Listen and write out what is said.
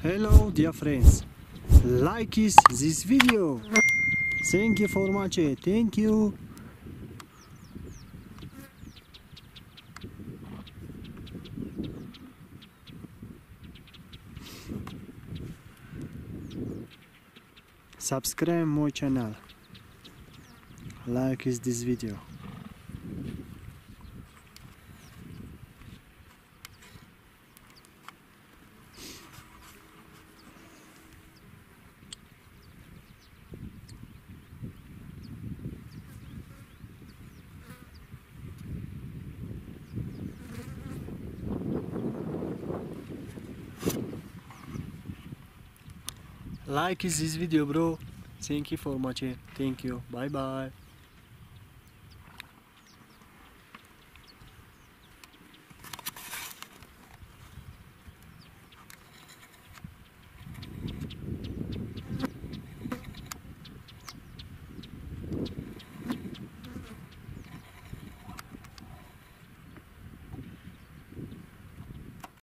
Hello dear friends, like this video. Thank you for much. Thank you. Subscribe my channel. Like this video. Like this video, bro. Thank you for much. Thank you. Bye bye.